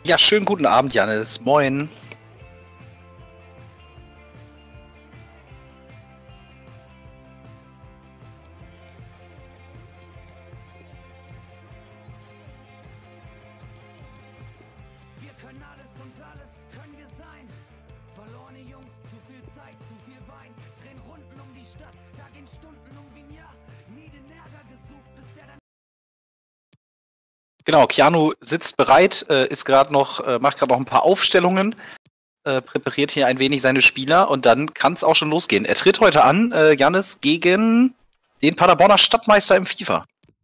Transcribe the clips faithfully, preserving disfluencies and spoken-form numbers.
Ja, schönen guten Abend, Jannis. Moin. Wir können alles und alles können wir sein. Verlorene Jungs, zu viel Zeit, zu viel Wein. Drehen Runden um die Stadt, da gehen Stunden um wie ein Jahr. Nie den Ärger gesucht, bis der dann... Genau, Keanu sitzt bereit, äh, ist gerade noch, äh, macht gerade noch ein paar Aufstellungen, äh, präpariert hier ein wenig seine Spieler und dann kann es auch schon losgehen. Er tritt heute an, äh, Jannis, gegen den Paderborner Stadtmeister im FIFA.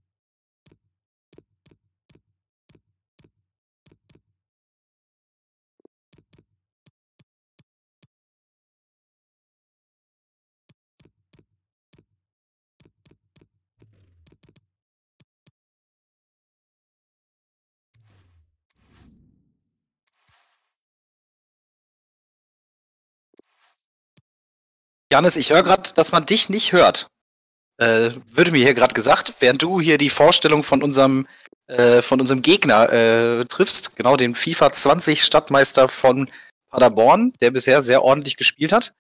Jannis, ich höre gerade, dass man dich nicht hört. Äh, würde mir hier gerade gesagt, während du hier die Vorstellung von unserem, äh, von unserem Gegner äh, triffst, genau den FIFA zwanzig Stadtmeister von Paderborn, der bisher sehr ordentlich gespielt hat.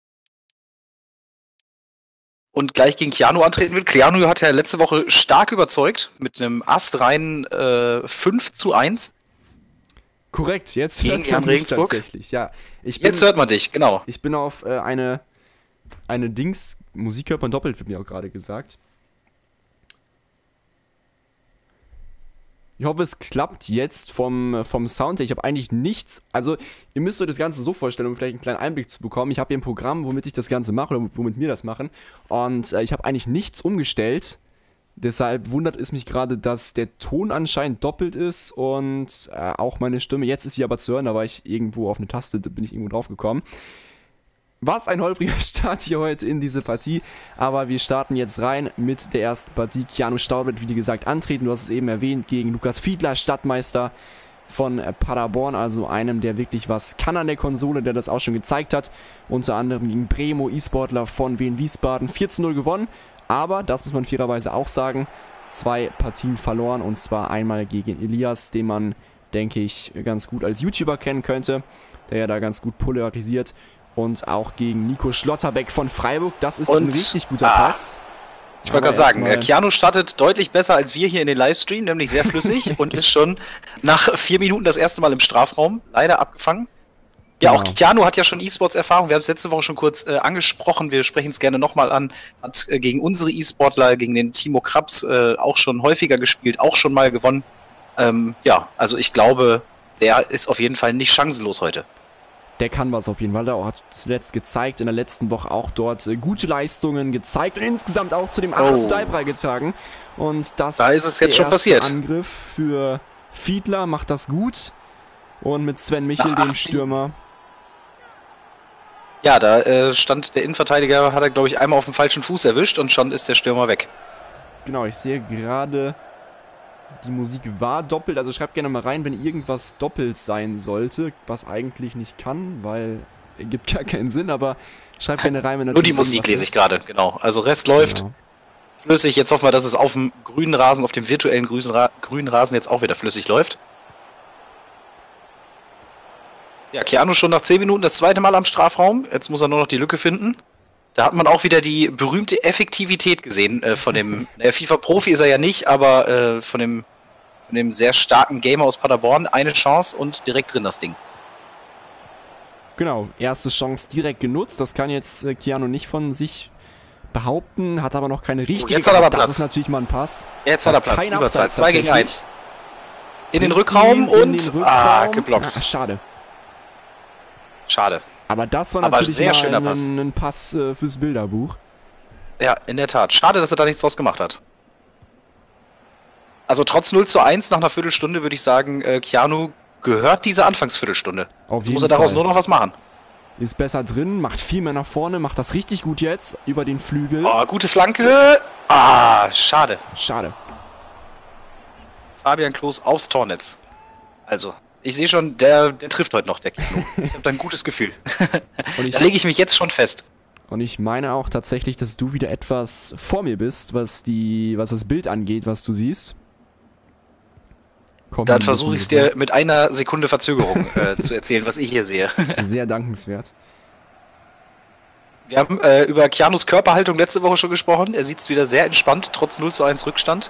Und gleich gegen Keanu antreten will. Keanu hat ja letzte Woche stark überzeugt mit einem astreinen äh, fünf zu eins. Korrekt, jetzt Gegen hört man Jan mich Regensburg. tatsächlich. Ja, ich bin, Jetzt hört man dich, genau. ich bin auf äh, eine, eine Dings, Musik hört man doppelt, wird mir auch gerade gesagt. Ich hoffe, es klappt jetzt vom, vom Sound her. Ich habe eigentlich nichts, also ihr müsst euch das Ganze so vorstellen, um vielleicht einen kleinen Einblick zu bekommen. Ich habe hier ein Programm, womit ich das Ganze mache, oder womit wir das machen. Und äh, ich habe eigentlich nichts umgestellt. Deshalb wundert es mich gerade, dass der Ton anscheinend doppelt ist und äh, auch meine Stimme. Jetzt ist sie aber zu hören, da war ich irgendwo auf eine Taste, da bin ich irgendwo drauf gekommen. Was ein holpriger Start hier heute in diese Partie, aber wir starten jetzt rein mit der ersten Partie. Keanu Staud wird, wie gesagt, antreten, du hast es eben erwähnt, gegen Lukas Fiedler, Stadtmeister von Paderborn, also einem, der wirklich was kann an der Konsole, der das auch schon gezeigt hat. Unter anderem gegen Bremo, E-Sportler von Wien Wiesbaden, vier zu null gewonnen, aber, das muss man fairerweise auch sagen, zwei Partien verloren, und zwar einmal gegen Elias, den man, denke ich, ganz gut als YouTuber kennen könnte, der ja da ganz gut polarisiert. Und auch gegen Nico Schlotterbeck von Freiburg. Das ist Und, ein richtig guter ah, Pass. Ich wollte gerade sagen, äh, Keanu startet deutlich besser als wir hier in den Livestream, nämlich sehr flüssig und ist schon nach vier Minuten das erste Mal im Strafraum, leider abgefangen. Ja, Genau. auch Keanu hat ja schon E-Sports-Erfahrung, wir haben es letzte Woche schon kurz äh, angesprochen, wir sprechen es gerne nochmal an, hat äh, gegen unsere E-Sportler, gegen den Timo Krabs äh, auch schon häufiger gespielt, auch schon mal gewonnen. Ähm, ja, also ich glaube, der ist auf jeden Fall nicht chancenlos heute. Der kann was auf jeden Fall. Der hat zuletzt gezeigt, in der letzten Woche auch dort äh, gute Leistungen gezeigt und insgesamt auch zu dem acht zu drei beigetragen. Und das Da ist es jetzt der schon erste passiert. Angriff für Fiedler, macht das gut. Und mit Sven Michel, Nach dem acht Stürmer. Ja, da äh, stand der Innenverteidiger, hat er glaube ich einmal auf dem falschen Fuß erwischt und schon ist der Stürmer weg. Genau, ich sehe gerade, die Musik war doppelt, also schreibt gerne mal rein, wenn irgendwas doppelt sein sollte, was eigentlich nicht kann, weil ergibt gar keinen Sinn, aber schreibt gerne rein, wenn Nur natürlich die Musik irgendwas lese ich ist. gerade, genau. Also Rest läuft Genau. flüssig. Jetzt hoffen wir, dass es auf dem grünen Rasen, auf dem virtuellen grünen, Ra grünen Rasen jetzt auch wieder flüssig läuft. Ja, Keanu schon nach zehn Minuten das zweite Mal am Strafraum. Jetzt muss er nur noch die Lücke finden. Da hat man auch wieder die berühmte Effektivität gesehen äh, von dem, der FIFA-Profi ist er ja nicht, aber äh, von dem, von dem sehr starken Gamer aus Paderborn. Eine Chance und direkt drin das Ding. Genau, erste Chance direkt genutzt, das kann jetzt äh, Keanu nicht von sich behaupten, hat aber noch keine richtige. jetzt hat er aber das Platz. ist natürlich mal ein Pass. Jetzt hat er Platz, Kein Überzeit, Abseits zwei gegen tatsächlich. eins. In den Rückraum In den und Rückraum. ah, geblockt. Ah, schade. Schade. Aber das war Aber natürlich sehr mal schöner ein, Pass. ein Pass äh, fürs Bilderbuch. Ja, in der Tat. Schade, dass er da nichts draus gemacht hat. Also trotz null zu eins nach einer Viertelstunde würde ich sagen, äh, Keanu gehört diese Anfangsviertelstunde. Auf Jetzt jeden muss er daraus Fall. nur noch was machen. Ist besser drin, macht viel mehr nach vorne, macht das richtig gut jetzt über den Flügel. Oh, gute Flanke. Ah, schade. Schade. Fabian Klos aufs Tornetz. Also, ich sehe schon, der, der trifft heute noch, der Keanu. Ich habe da ein gutes Gefühl. Und ich, Da lege ich mich jetzt schon fest. und ich meine auch tatsächlich, dass du wieder etwas vor mir bist, was die, was das Bild angeht, was du siehst. Kommt Dann mir versuche ich es ein bisschen dir mit einer Sekunde Verzögerung äh, zu erzählen, was ich hier sehe. sehr dankenswert. Wir haben äh, über Keanus Körperhaltung letzte Woche schon gesprochen. Er sitzt wieder sehr entspannt, trotz null zu eins Rückstand.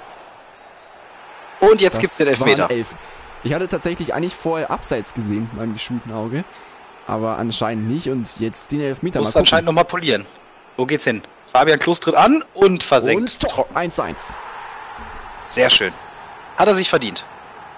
Und jetzt gibt es den Elfmeter. Elf. Ich hatte tatsächlich eigentlich vorher Abseits gesehen, mit meinem geschulten Auge. Aber anscheinend nicht und jetzt den Elfmeter. Muss anscheinend nochmal polieren. Wo geht's hin? Fabian Klos tritt an und versenkt. Und trocken. eins zu eins. Sehr schön. Hat er sich verdient.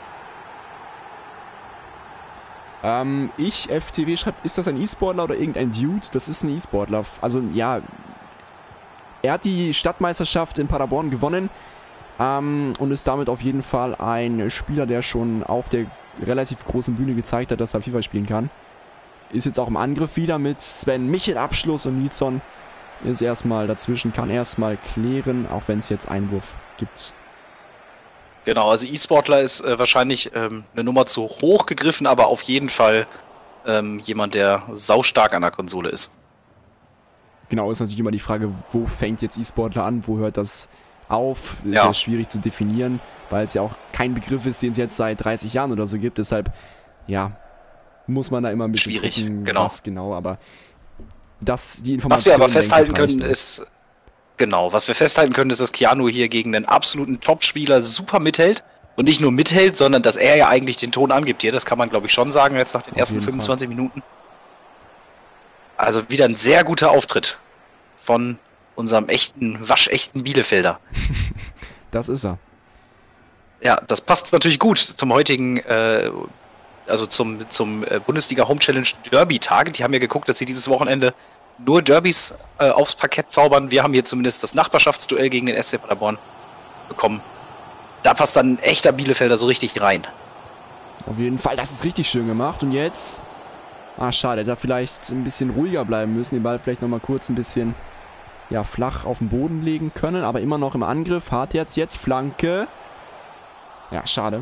Ähm, ich, F T W schreibt, ist das ein E-Sportler oder irgendein Dude? Das ist ein E-Sportler. Also, ja, er hat die Stadtmeisterschaft in Paderborn gewonnen ähm, und ist damit auf jeden Fall ein Spieler, der schon auf der relativ großen Bühne gezeigt hat, dass er FIFA spielen kann. Ist jetzt auch im Angriff wieder mit Sven Michel Abschluss und Nilsson ist erstmal dazwischen, kann erstmal klären, auch wenn es jetzt Einwurf gibt. Genau, also E-Sportler ist äh, wahrscheinlich ähm, eine Nummer zu hoch gegriffen, aber auf jeden Fall ähm, jemand, der saustark an der Konsole ist. Genau, ist natürlich immer die Frage, wo fängt jetzt E-Sportler an, wo hört das auf? Ist ja. ja schwierig zu definieren, weil es ja auch kein Begriff ist, den es jetzt seit dreißig Jahren oder so gibt. Deshalb, ja, muss man da immer ein bisschen schwierig, gucken, genau. was genau, aber das, die Information, was wir aber festhalten denke ich, können, ist, genau, was wir festhalten können, ist, dass Keanu hier gegen einen absoluten Top-Spieler super mithält. Und nicht nur mithält, sondern dass er ja eigentlich den Ton angibt hier. Das kann man, glaube ich, schon sagen, jetzt nach den Auf ersten jeden fünfundzwanzig Minuten. Also wieder ein sehr guter Auftritt von unserem echten, waschechten Bielefelder. Das ist er. Ja, das passt natürlich gut zum heutigen, äh, also zum, zum äh, Bundesliga Home Challenge Derby-Tag. Die haben ja geguckt, dass sie dieses Wochenende nur Derbys äh, aufs Parkett zaubern. Wir haben hier zumindest das Nachbarschaftsduell gegen den S C Paderborn bekommen. Da passt dann ein echter Bielefelder so richtig rein. Auf jeden Fall, das ist richtig schön gemacht. Und jetzt, ah schade, da vielleicht ein bisschen ruhiger bleiben müssen. Den Ball vielleicht nochmal kurz ein bisschen, ja, flach auf den Boden legen können. Aber immer noch im Angriff. Hart jetzt, jetzt Flanke. Ja, schade.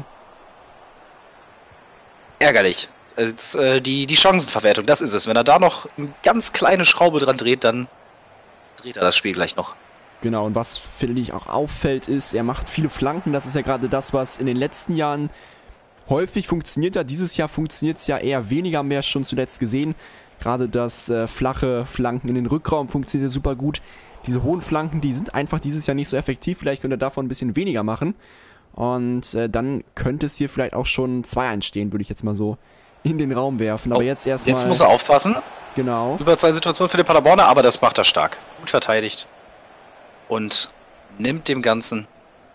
Ärgerlich. Jetzt, äh, die, die Chancenverwertung, das ist es. Wenn er da noch eine ganz kleine Schraube dran dreht, dann dreht er das Spiel gleich noch. Genau, und was finde ich auch auffällt ist, er macht viele Flanken. Das ist ja gerade das, was in den letzten Jahren häufig funktioniert hat. Dieses Jahr funktioniert es ja eher weniger, mehr schon zuletzt gesehen. Gerade das äh, flache Flanken in den Rückraum funktioniert super gut. Diese hohen Flanken, die sind einfach dieses Jahr nicht so effektiv. Vielleicht könnte er davon ein bisschen weniger machen. Und äh, dann könnte es hier vielleicht auch schon zwei eins stehen, würde ich jetzt mal so in den Raum werfen. Aber oh, jetzt erstmal. Jetzt muss er aufpassen. Genau. Über zwei Situationen für den Paderborner, aber das macht er stark. Gut verteidigt. Und nimmt dem Ganzen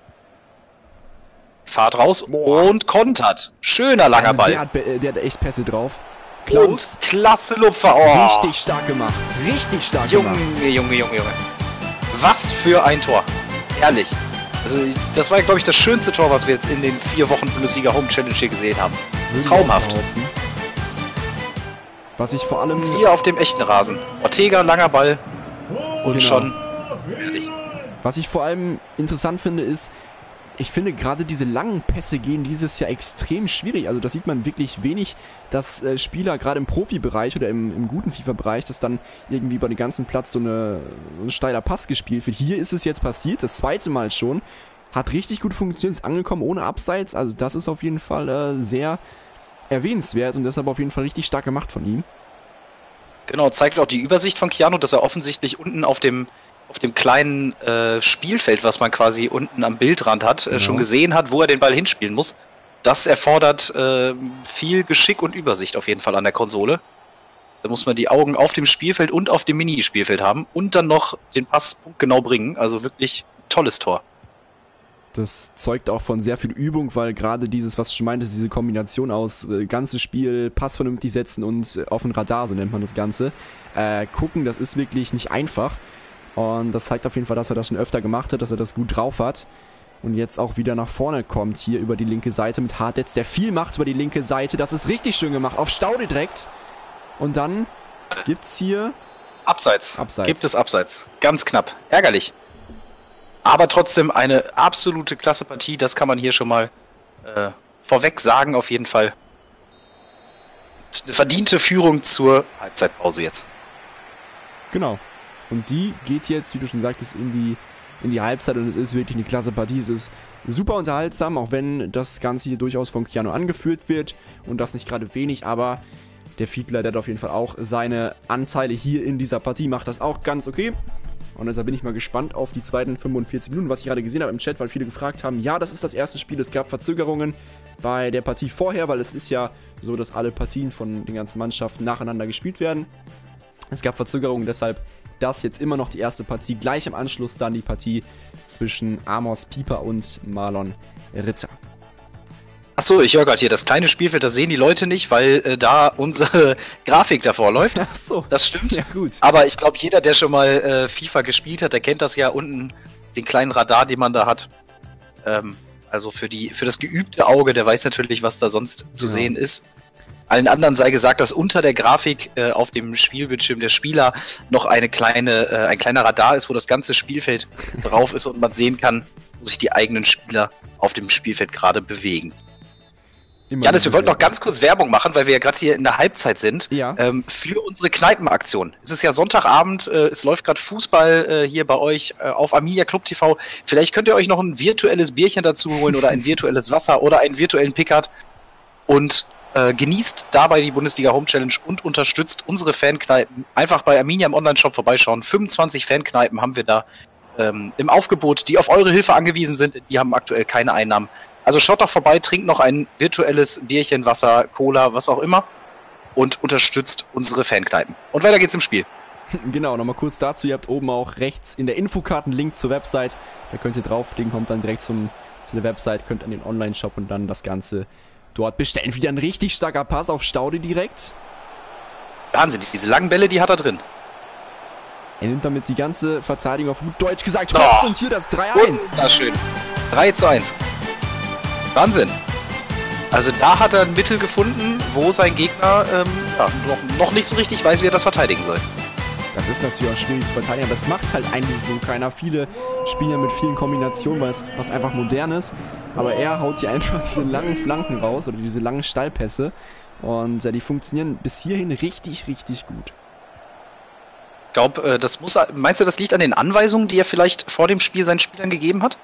Fahrt raus. Boah. Und kontert. Schöner langer Also Ball. der, hat, der hat echt Pässe drauf. Und klasse Lupfer. Oh. Richtig stark gemacht. Richtig stark Junge, gemacht. Junge, Junge, Junge. Was für ein Tor. Ehrlich. Also, das war, glaube ich, das schönste Tor, was wir jetzt in den vier Wochen Bundesliga Home Challenge hier gesehen haben. Würde ich Traumhaft. behaupten. Was ich vor allem... Hier auf dem echten Rasen. Ortega, langer Ball. Und Genau. schon. Ehrlich. Was ich vor allem interessant finde, ist, ich finde gerade diese langen Pässe gehen dieses Jahr extrem schwierig. Also das sieht man wirklich wenig, dass äh, Spieler gerade im Profibereich oder im, im guten FIFA-Bereich, dass dann irgendwie über den ganzen Platz so, eine, so ein steiler Pass gespielt wird. Hier ist es jetzt passiert, das zweite Mal schon. Hat richtig gut funktioniert, ist angekommen ohne Abseits. Also das ist auf jeden Fall äh, sehr erwähnenswert und deshalb auf jeden Fall richtig stark gemacht von ihm. Genau, zeigt auch die Übersicht von Keanu, dass er offensichtlich unten auf dem auf dem kleinen äh, Spielfeld, was man quasi unten am Bildrand hat, äh, Genau. schon gesehen hat, wo er den Ball hinspielen muss. Das erfordert äh, viel Geschick und Übersicht auf jeden Fall an der Konsole. Da muss man die Augen auf dem Spielfeld und auf dem Minispielfeld haben und dann noch den Pass genau bringen. Also wirklich tolles Tor. Das zeugt auch von sehr viel Übung, weil gerade dieses, was du schon meintest, diese Kombination aus äh, ganzes Spiel, Pass vernünftig setzen und äh, auf den Radar, so nennt man das Ganze, äh, gucken, das ist wirklich nicht einfach. Und das zeigt auf jeden Fall, dass er das schon öfter gemacht hat, dass er das gut drauf hat. Und jetzt auch wieder nach vorne kommt, hier über die linke Seite mit Hartletz, der viel macht über die linke Seite. Das ist richtig schön gemacht, auf Staude direkt. Und dann gibt's hier... Abseits. Abseits. Gibt es Abseits. Ganz knapp. Ärgerlich. Aber trotzdem eine absolute klasse Partie. Das kann man hier schon mal äh, vorweg sagen, auf jeden Fall. Eine verdiente Führung zur Halbzeitpause jetzt. Genau. Und die geht jetzt, wie du schon sagtest, in die in die Halbzeit und es ist wirklich eine klasse Partie. Es ist super unterhaltsam, auch wenn das Ganze hier durchaus von Keanu angeführt wird und das nicht gerade wenig, aber der Fiedler, der hat auf jeden Fall auch seine Anteile hier in dieser Partie, macht das auch ganz okay. Und deshalb bin ich mal gespannt auf die zweiten fünfundvierzig Minuten, was ich gerade gesehen habe im Chat, weil viele gefragt haben, ja, das ist das erste Spiel, es gab Verzögerungen bei der Partie vorher, weil es ist ja so, dass alle Partien von den ganzen Mannschaften nacheinander gespielt werden. Es gab Verzögerungen, deshalb das jetzt immer noch die erste Partie, gleich im Anschluss dann die Partie zwischen Amos Pieper und Marlon Ritter. Achso, ich höre gerade hier, das kleine Spielfeld, das sehen die Leute nicht, weil äh, da unsere Grafik davor läuft. Ach so. Das stimmt. Ja, gut. Aber ich glaube, jeder, der schon mal äh, FIFA gespielt hat, der kennt das ja unten, den kleinen Radar, den man da hat. Ähm, also für, die, für das geübte Auge, der weiß natürlich, was da sonst zu Ja. sehen ist. Allen anderen sei gesagt, dass unter der Grafik äh, auf dem Spielbildschirm der Spieler noch eine kleine, äh, ein kleiner Radar ist, wo das ganze Spielfeld drauf ist und man sehen kann, wo sich die eigenen Spieler auf dem Spielfeld gerade bewegen. Immer Janis, wir wollten wieder. noch ganz kurz Werbung machen, weil wir ja gerade hier in der Halbzeit sind, Ja. ähm, für unsere Kneipenaktion. Es ist ja Sonntagabend, äh, es läuft gerade Fußball äh, hier bei euch äh, auf Arminia Club T V. Vielleicht könnt ihr euch noch ein virtuelles Bierchen dazu holen oder ein virtuelles Wasser oder einen virtuellen Pickard und äh, genießt dabei die Bundesliga Home Challenge und unterstützt unsere Fankneipen. Einfach bei Arminia im Online-Shop vorbeischauen. fünfundzwanzig Fankneipen haben wir da ähm, im Aufgebot, die auf eure Hilfe angewiesen sind. Die haben aktuell keine Einnahmen. Also schaut doch vorbei, trinkt noch ein virtuelles Bierchen, Wasser, Cola, was auch immer und unterstützt unsere Fankneipen. Und weiter geht's im Spiel. Genau, nochmal kurz dazu, ihr habt oben auch rechts in der Infokarte einen Link zur Website, da könnt ihr draufklicken, kommt dann direkt zum, zu der Website, könnt an den Online-Shop und dann das Ganze dort bestellen. Wieder ein richtig starker Pass auf Staude direkt. Wahnsinn, diese langen Bälle, die hat er drin. Er nimmt damit die ganze Verteidigung auf gut Deutsch gesagt. Oh. Hops und hier das drei eins. Wunderschön. drei zu eins. Wahnsinn. Also da hat er ein Mittel gefunden, wo sein Gegner ähm, ja, noch, noch nicht so richtig weiß, wie er das verteidigen soll. Das ist natürlich auch schwierig zu verteidigen, aber das macht halt eigentlich so keiner. Viele spielen ja mit vielen Kombinationen, weil es was einfach modern ist. Aber er haut hier einfach diese langen Flanken raus oder diese langen Steilpässe. Und äh, die funktionieren bis hierhin richtig, richtig gut. Ich glaube, äh, das muss. Meinst du, das liegt an den Anweisungen, die er vielleicht vor dem Spiel seinen Spielern gegeben hat?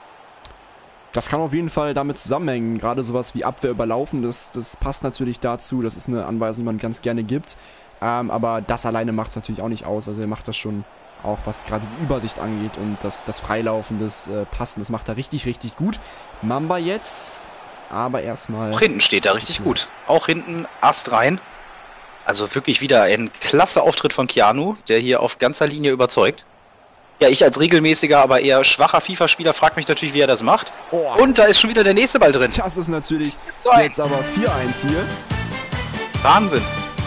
Das kann auf jeden Fall damit zusammenhängen. Gerade sowas wie Abwehr überlaufen, das, das passt natürlich dazu. Das ist eine Anweisung, die man ganz gerne gibt. Ähm, aber das alleine macht es natürlich auch nicht aus. Also er macht das schon auch, was gerade die Übersicht angeht und das, das Freilaufen, das äh, Passen, das macht er richtig, richtig gut. Mamba jetzt, aber erstmal... Auch hinten steht er richtig gut. Auch hinten Ast rein. Also wirklich wieder ein klasse Auftritt von Keanu, der hier auf ganzer Linie überzeugt. Ja, ich als regelmäßiger, aber eher schwacher FIFA-Spieler frage mich natürlich, wie er das macht. Oh. Und da ist schon wieder der nächste Ball drin. Das ist natürlich zu eins. jetzt aber vier eins hier. Wahnsinn.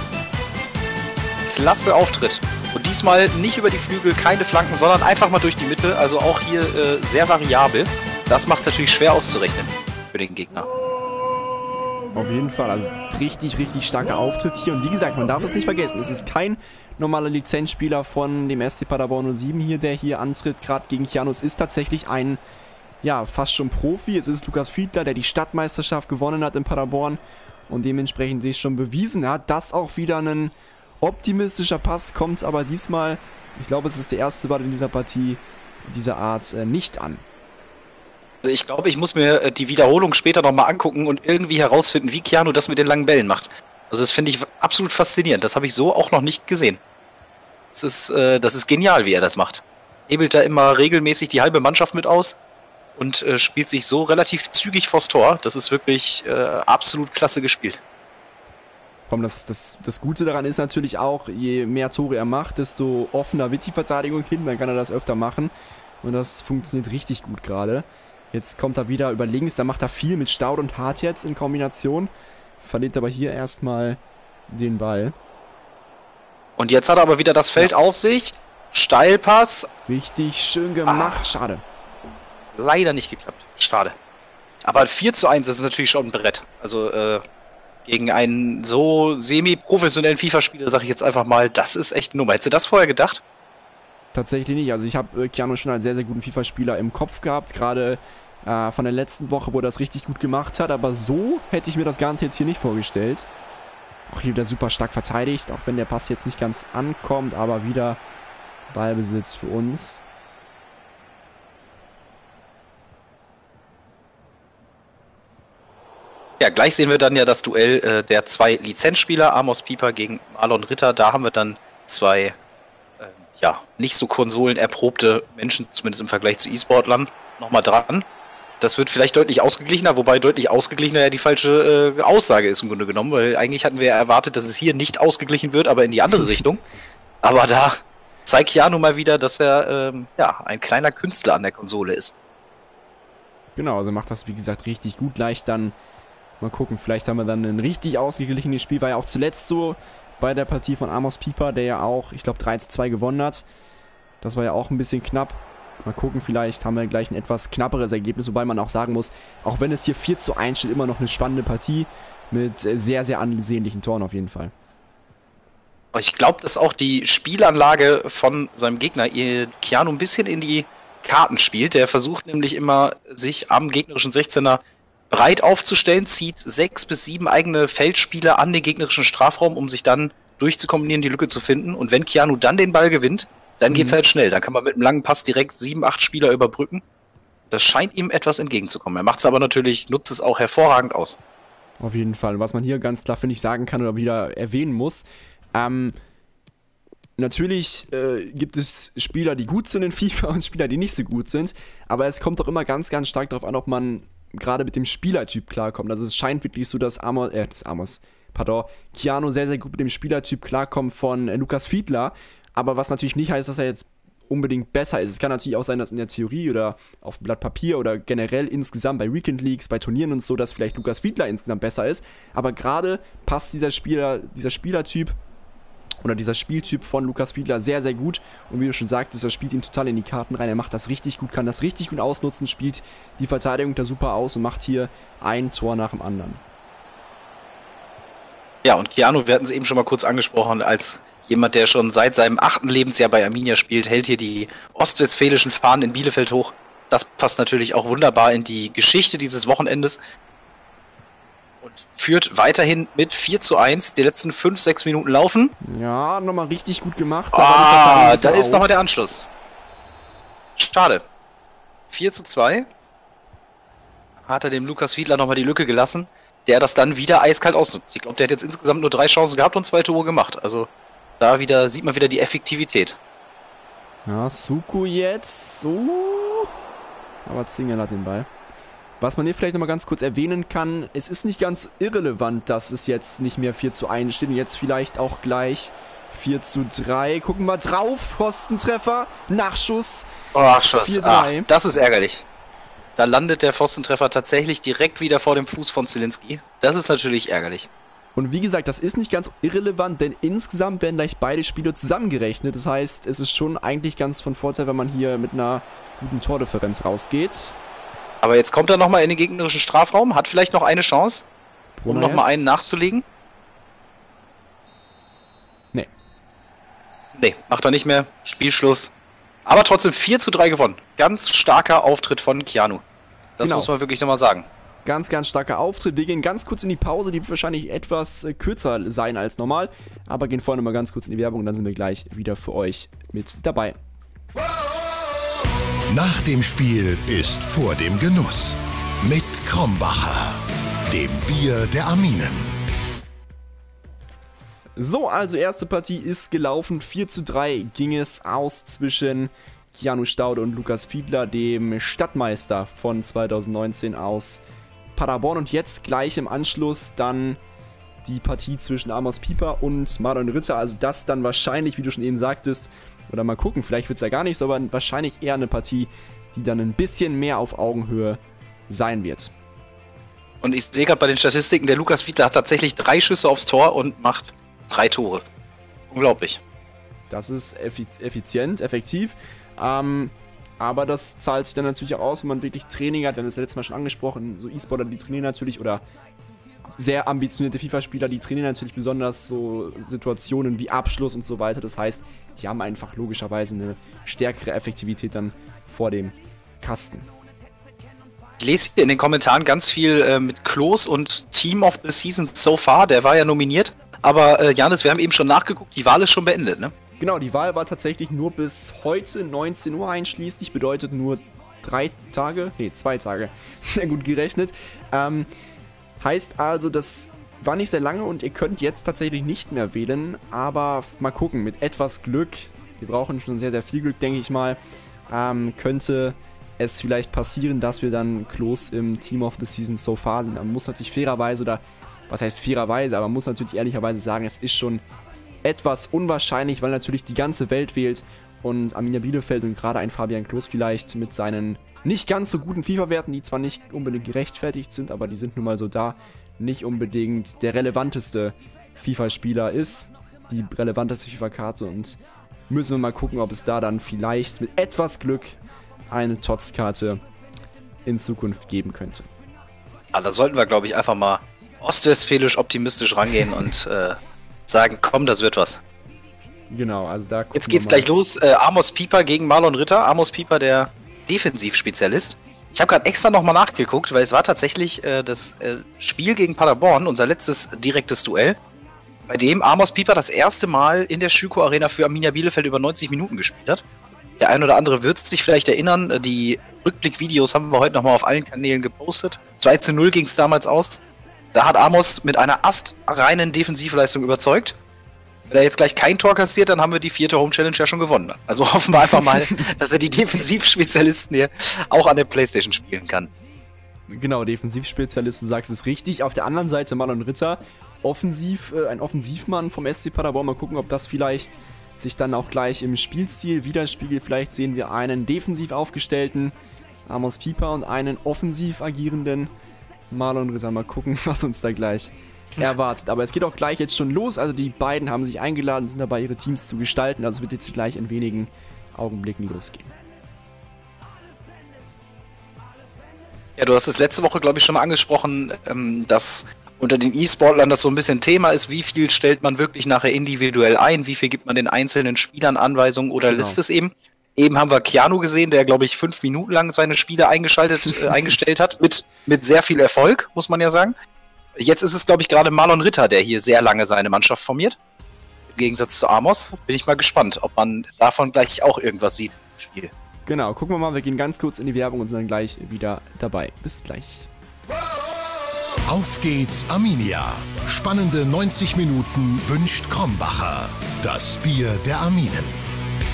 Klasse Auftritt. Und diesmal nicht über die Flügel, keine Flanken, sondern einfach mal durch die Mitte. Also auch hier äh, sehr variabel. Das macht es natürlich schwer auszurechnen für den Gegner. Auf jeden Fall, also richtig, richtig starker Auftritt hier. Und wie gesagt, man darf es nicht vergessen, es ist kein normaler Lizenzspieler von dem S C Paderborn null sieben hier, der hier antritt, gerade gegen Keanu. Es ist tatsächlich ein, ja, fast schon Profi. Es ist Lukas Fiedler, der die Stadtmeisterschaft gewonnen hat in Paderborn und dementsprechend sich schon bewiesen hat. Das auch wieder ein optimistischer Pass, kommt aber diesmal, ich glaube, es ist der erste Ball in dieser Partie dieser Art, äh, nicht an. Also ich glaube, ich muss mir äh, die Wiederholung später nochmal angucken und irgendwie herausfinden, wie Keanu das mit den langen Bällen macht. Also das finde ich absolut faszinierend. Das habe ich so auch noch nicht gesehen. Das ist, äh, das ist genial, wie er das macht. Hebelt da immer regelmäßig die halbe Mannschaft mit aus und äh, spielt sich so relativ zügig vors Tor. Das ist wirklich äh, absolut klasse gespielt. Das, das, das Gute daran ist natürlich auch, je mehr Tore er macht, desto offener wird die Verteidigung hin, dann kann er das öfter machen. Und das funktioniert richtig gut gerade. Jetzt kommt er wieder über links, da macht er viel mit Staude und Hart jetzt in Kombination. Verliert aber hier erstmal den Ball. Und jetzt hat er aber wieder das Feld ja. auf sich. Steilpass. Richtig schön gemacht, ah. Schade. Leider nicht geklappt, schade. Aber vier zu eins, das ist natürlich schon ein Brett. Also, äh, gegen einen so semi-professionellen FIFA-Spieler, sage ich jetzt einfach mal, das ist echt eine Nummer. Hättest du das vorher gedacht? Tatsächlich nicht. Also ich habe äh, Keanu schon als sehr, sehr guten FIFA-Spieler im Kopf gehabt. Gerade äh, von der letzten Woche, wo er das richtig gut gemacht hat. Aber so hätte ich mir das Ganze jetzt hier nicht vorgestellt. Auch hier wieder super stark verteidigt. Auch wenn der Pass jetzt nicht ganz ankommt. Aber wieder Ballbesitz für uns. Ja, gleich sehen wir dann ja das Duell äh, der zwei Lizenzspieler, Amos Pieper gegen Marlon Ritter. Da haben wir dann zwei, äh, ja, nicht so konsolenerprobte Menschen, zumindest im Vergleich zu E-Sportlern, nochmal dran. Das wird vielleicht deutlich ausgeglichener, wobei deutlich ausgeglichener ja die falsche äh, Aussage ist im Grunde genommen, weil eigentlich hatten wir ja erwartet, dass es hier nicht ausgeglichen wird, aber in die andere Richtung. Aber da zeigt Keanu mal wieder, dass er ähm, ja, ein kleiner Künstler an der Konsole ist. Genau, also macht das wie gesagt richtig gut, leicht dann. Mal gucken, vielleicht haben wir dann ein richtig ausgeglichenes Spiel. War ja auch zuletzt so bei der Partie von Amos Pieper, der ja auch, ich glaube, drei zu zwei gewonnen hat. Das war ja auch ein bisschen knapp. Mal gucken, vielleicht haben wir gleich ein etwas knapperes Ergebnis. Wobei man auch sagen muss, auch wenn es hier vier zu eins steht, immer noch eine spannende Partie mit sehr, sehr ansehnlichen Toren auf jeden Fall. Ich glaube, dass auch die Spielanlage von seinem Gegner Keanu ein bisschen in die Karten spielt. Der versucht nämlich immer, sich am gegnerischen sechzehner breit aufzustellen, zieht sechs bis sieben eigene Feldspieler an den gegnerischen Strafraum, um sich dann durchzukombinieren, die Lücke zu finden. Und wenn Keanu dann den Ball gewinnt, dann geht's mhm. halt schnell. Dann kann man mit einem langen Pass direkt sieben, acht Spieler überbrücken. Das scheint ihm etwas entgegenzukommen. Er macht es aber natürlich, nutzt es auch hervorragend aus. Auf jeden Fall. Was man hier ganz klar, finde ich, sagen kann oder wieder erwähnen muss, ähm, natürlich äh, gibt es Spieler, die gut sind in FIFA und Spieler, die nicht so gut sind. Aber es kommt doch immer ganz, ganz stark darauf an, ob man gerade mit dem Spielertyp klarkommt. Also es scheint wirklich so, dass Amos, äh, das Amos, pardon, Keanu sehr, sehr gut mit dem Spielertyp klarkommt von äh, Lukas Fiedler. Aber was natürlich nicht heißt, dass er jetzt unbedingt besser ist. Es kann natürlich auch sein, dass in der Theorie oder auf Blatt Papier oder generell insgesamt bei Weekend Leagues, bei Turnieren und so, dass vielleicht Lukas Fiedler insgesamt besser ist. Aber gerade passt dieser Spieler, dieser Spielertyp oder dieser Spieltyp von Lukas Fiedler sehr, sehr gut. Und wie du schon sagtest, er spielt ihm total in die Karten rein. Er macht das richtig gut, kann das richtig gut ausnutzen, spielt die Verteidigung da super aus und macht hier ein Tor nach dem anderen. Ja, und Keanu, wir hatten es eben schon mal kurz angesprochen, als jemand, der schon seit seinem achten Lebensjahr bei Arminia spielt, hält hier die ostwestfälischen Fahnen in Bielefeld hoch. Das passt natürlich auch wunderbar in die Geschichte dieses Wochenendes. Und führt weiterhin mit vier zu eins. Die letzten fünf, sechs Minuten laufen. Ja, nochmal richtig gut gemacht. Ah, da ist nochmal der Anschluss. Schade. vier zu zwei. Hat er dem Lukas Fiedler nochmal die Lücke gelassen, der das dann wieder eiskalt ausnutzt. Ich glaube, der hat jetzt insgesamt nur drei Chancen gehabt und zwei Tore gemacht. Also da wieder sieht man wieder die Effektivität. Ja, Suku jetzt. So. Aber Zingel hat den Ball. Was man hier vielleicht nochmal ganz kurz erwähnen kann, es ist nicht ganz irrelevant, dass es jetzt nicht mehr vier zu eins steht und jetzt vielleicht auch gleich vier zu drei. Gucken wir drauf, Pfostentreffer, Nachschuss. Oh, Nachschuss, ah, das ist ärgerlich. Da landet der Pfostentreffer tatsächlich direkt wieder vor dem Fuß von Zielinski. Das ist natürlich ärgerlich. Und wie gesagt, das ist nicht ganz irrelevant, denn insgesamt werden gleich beide Spiele zusammengerechnet. Das heißt, es ist schon eigentlich ganz von Vorteil, wenn man hier mit einer guten Tordifferenz rausgeht. Aber jetzt kommt er nochmal in den gegnerischen Strafraum, hat vielleicht noch eine Chance, um nochmal einen nachzulegen. Nee. Nee, macht er nicht mehr. Spielschluss. Aber trotzdem vier zu drei gewonnen. Ganz starker Auftritt von Keanu. Das genau. muss man wirklich nochmal sagen. Ganz, ganz starker Auftritt. Wir gehen ganz kurz in die Pause, die wird wahrscheinlich etwas äh, kürzer sein als normal. Aber gehen vorne mal ganz kurz in die Werbung und dann sind wir gleich wieder für euch mit dabei. Nach dem Spiel ist vor dem Genuss. Mit Krombacher, dem Bier der Arminen. So, also erste Partie ist gelaufen. vier zu drei ging es aus zwischen Keanu Staude und Lukas Fiedler, dem Stadtmeister von zweitausendneunzehn aus Paderborn. Und jetzt gleich im Anschluss dann die Partie zwischen Amos Pieper und Marlon Ritter. Also das dann wahrscheinlich, wie du schon eben sagtest, oder mal gucken, vielleicht wird es ja gar nicht so, aber wahrscheinlich eher eine Partie, die dann ein bisschen mehr auf Augenhöhe sein wird. Und ich sehe gerade bei den Statistiken, der Lukas Fiedler hat tatsächlich drei Schüsse aufs Tor und macht drei Tore. Unglaublich. Das ist effizient, effektiv. Ähm, aber das zahlt sich dann natürlich auch aus, wenn man wirklich Training hat. Wir haben das ja letztes Mal schon angesprochen. So E-Sportler, die trainieren natürlich, oder sehr ambitionierte FIFA-Spieler, die trainieren natürlich besonders so Situationen wie Abschluss und so weiter. Das heißt, die haben einfach logischerweise eine stärkere Effektivität dann vor dem Kasten. Ich lese hier in den Kommentaren ganz viel äh, mit Klos und Team of the Season so far. Der war ja nominiert. Aber äh, Janis, wir haben eben schon nachgeguckt, die Wahl ist schon beendet, ne? Genau, die Wahl war tatsächlich nur bis heute neunzehn Uhr einschließlich. Bedeutet nur drei Tage, nee, zwei Tage. Sehr gut gerechnet. Ähm... Heißt also, das war nicht sehr lange und ihr könnt jetzt tatsächlich nicht mehr wählen, aber mal gucken, mit etwas Glück, wir brauchen schon sehr, sehr viel Glück, denke ich mal, ähm, könnte es vielleicht passieren, dass wir dann close im Team of the Season so far sind. Man muss natürlich fairerweise, oder was heißt fairerweise, aber man muss natürlich ehrlicherweise sagen, es ist schon etwas unwahrscheinlich, weil natürlich die ganze Welt wählt und Arminia Bielefeld und gerade ein Fabian Klos vielleicht mit seinen nicht ganz so guten FIFA-Werten, die zwar nicht unbedingt gerechtfertigt sind, aber die sind nun mal so da, nicht unbedingt der relevanteste FIFA-Spieler ist, die relevanteste FIFA-Karte, und müssen wir mal gucken, ob es da dann vielleicht mit etwas Glück eine T O T S-Karte in Zukunft geben könnte. Ja, da sollten wir, glaube ich, einfach mal ostwestfälisch optimistisch rangehen und äh, sagen, komm, das wird was. Genau, also da gucken Jetzt geht's wir mal. gleich los. Äh, Amos Pieper gegen Marlon Ritter. Amos Pieper, der Defensivspezialist. Ich habe gerade extra nochmal nachgeguckt, weil es war tatsächlich äh, das äh, Spiel gegen Paderborn, unser letztes direktes Duell, bei dem Amos Pieper das erste Mal in der Schüko Arena für Arminia Bielefeld über neunzig Minuten gespielt hat. Der ein oder andere wird sich vielleicht erinnern, die Rückblickvideos haben wir heute nochmal auf allen Kanälen gepostet. zwei zu null ging es damals aus. Da hat Amos mit einer astreinen Defensivleistung überzeugt. Wenn er jetzt gleich kein Tor kassiert, dann haben wir die vierte Home Challenge ja schon gewonnen. Also hoffen wir einfach mal, dass er die Defensivspezialisten hier auch an der PlayStation spielen kann. Genau, Defensivspezialist, du sagst es richtig. Auf der anderen Seite Marlon Ritter, offensiv, äh, ein Offensivmann vom S C Paderborn. Mal gucken, ob das vielleicht sich dann auch gleich im Spielstil widerspiegelt. Vielleicht sehen wir einen defensiv aufgestellten Amos Pieper und einen offensiv agierenden Marlon Ritter. Mal gucken, was uns da gleich erwartet. Aber es geht auch gleich jetzt schon los. Also die beiden haben sich eingeladen, sind dabei, ihre Teams zu gestalten. Also es wird jetzt gleich in wenigen Augenblicken losgehen. Ja, du hast es letzte Woche, glaube ich, schon mal angesprochen, ähm, dass unter den E-Sportlern das so ein bisschen Thema ist, wie viel stellt man wirklich nachher individuell ein, wie viel gibt man den einzelnen Spielern Anweisungen oder Genau. lässt es eben. Eben haben wir Keanu gesehen, der, glaube ich, fünf Minuten lang seine Spiele eingeschaltet, äh, eingestellt hat, mit, mit sehr viel Erfolg, muss man ja sagen. Jetzt ist es, glaube ich, gerade Marlon Ritter, der hier sehr lange seine Mannschaft formiert. Im Gegensatz zu Amos. Bin ich mal gespannt, ob man davon gleich auch irgendwas sieht im Spiel. Genau, gucken wir mal. Wir gehen ganz kurz in die Werbung und sind dann gleich wieder dabei. Bis gleich. Auf geht's, Arminia. Spannende neunzig Minuten wünscht Krombacher. Das Bier der Arminen.